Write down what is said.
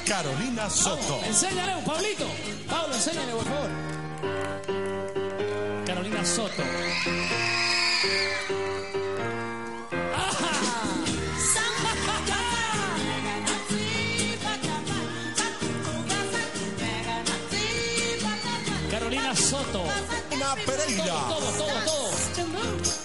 Carolina Soto. Vamos, enséñale, Pablito. Pablo, enséñale, por favor. Carolina Soto. Carolina Soto. Ana Pereira. Todo.